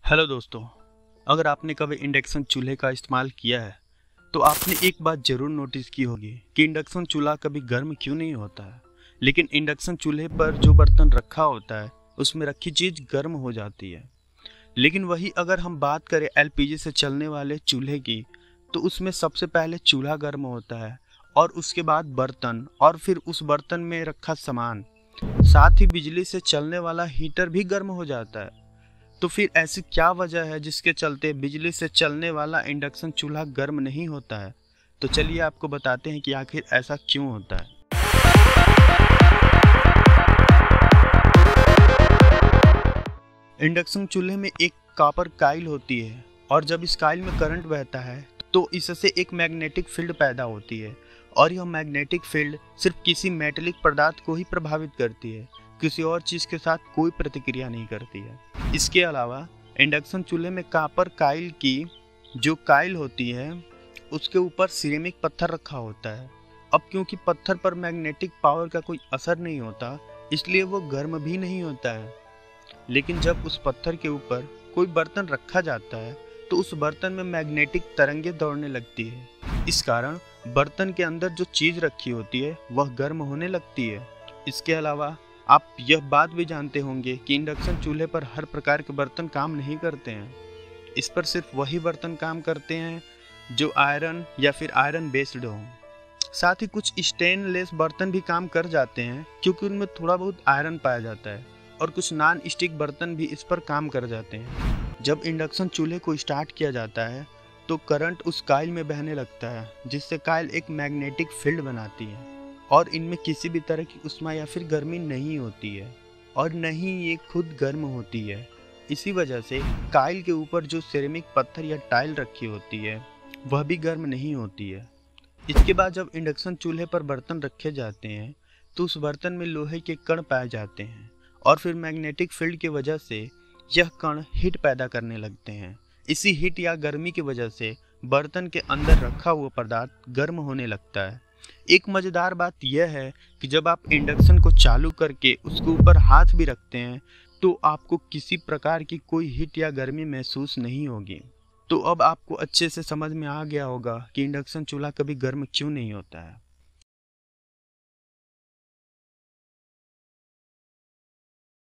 Hello दोस्तों, अगर आपने कभी इंडक्शन चूल्हे का इस्तेमाल किया है तो आपने एक बात ज़रूर नोटिस की होगी कि इंडक्शन चूल्हा कभी गर्म क्यों नहीं होता है। लेकिन इंडक्शन चूल्हे पर जो बर्तन रखा होता है उसमें रखी चीज़ गर्म हो जाती है। लेकिन वही अगर हम बात करें एलपीजी से चलने वाले चूल्हे की, तो उसमें सबसे पहले चूल्हा गर्म होता है और उसके बाद बर्तन और फिर उस बर्तन में रखा सामान, साथ ही बिजली से चलने वाला हीटर भी गर्म हो जाता है। तो फिर ऐसी क्या वजह है जिसके चलते बिजली से चलने वाला इंडक्शन चूल्हा गर्म नहीं होता है? तो चलिए आपको बताते हैं कि आखिर ऐसा क्यों होता है। इंडक्शन चूल्हे में एक कॉपर काइल होती है और जब इस काइल में करंट बहता है तो इससे एक मैग्नेटिक फील्ड पैदा होती है और यह मैग्नेटिक फील्ड सिर्फ किसी मेटेलिक पदार्थ को ही प्रभावित करती है, किसी और चीज़ के साथ कोई प्रतिक्रिया नहीं करती है। इसके अलावा इंडक्शन चूल्हे में कॉपर काइल की जो काइल होती है उसके ऊपर सिरेमिक पत्थर रखा होता है। अब क्योंकि पत्थर पर मैग्नेटिक पावर का कोई असर नहीं होता, इसलिए वो गर्म भी नहीं होता है। लेकिन जब उस पत्थर के ऊपर कोई बर्तन रखा जाता है तो उस बर्तन में मैग्नेटिक तरंगें दौड़ने लगती है। इस कारण बर्तन के अंदर जो चीज़ रखी होती है वह गर्म होने लगती है। इसके अलावा आप यह बात भी जानते होंगे कि इंडक्शन चूल्हे पर हर प्रकार के बर्तन काम नहीं करते हैं। इस पर सिर्फ वही बर्तन काम करते हैं जो आयरन या फिर आयरन बेस्ड हो। साथ ही कुछ स्टेनलेस बर्तन भी काम कर जाते हैं क्योंकि उनमें थोड़ा बहुत आयरन पाया जाता है, और कुछ नॉन स्टिक बर्तन भी इस पर काम कर जाते हैं। जब इंडक्शन चूल्हे को स्टार्ट किया जाता है तो करंट उस काइल में बहने लगता है, जिससे काइल एक मैग्नेटिक फील्ड बनाती है और इनमें किसी भी तरह की उष्मा या फिर गर्मी नहीं होती है और न ही ये खुद गर्म होती है। इसी वजह से काइल के ऊपर जो सिरेमिक पत्थर या टाइल रखी होती है वह भी गर्म नहीं होती है। इसके बाद जब इंडक्शन चूल्हे पर बर्तन रखे जाते हैं तो उस बर्तन में लोहे के कण पाए जाते हैं और फिर मैग्नेटिक फील्ड की वजह से यह कण हीट पैदा करने लगते हैं। इसी हीट या गर्मी की वजह से बर्तन के अंदर रखा हुआ पदार्थ गर्म होने लगता है। एक मज़ेदार बात यह है कि जब आप इंडक्शन को चालू करके उसके ऊपर हाथ भी रखते हैं तो आपको किसी प्रकार की कोई हीट या गर्मी महसूस नहीं होगी। तो अब आपको अच्छे से समझ में आ गया होगा कि इंडक्शन चूल्हा कभी गर्म क्यों नहीं होता है।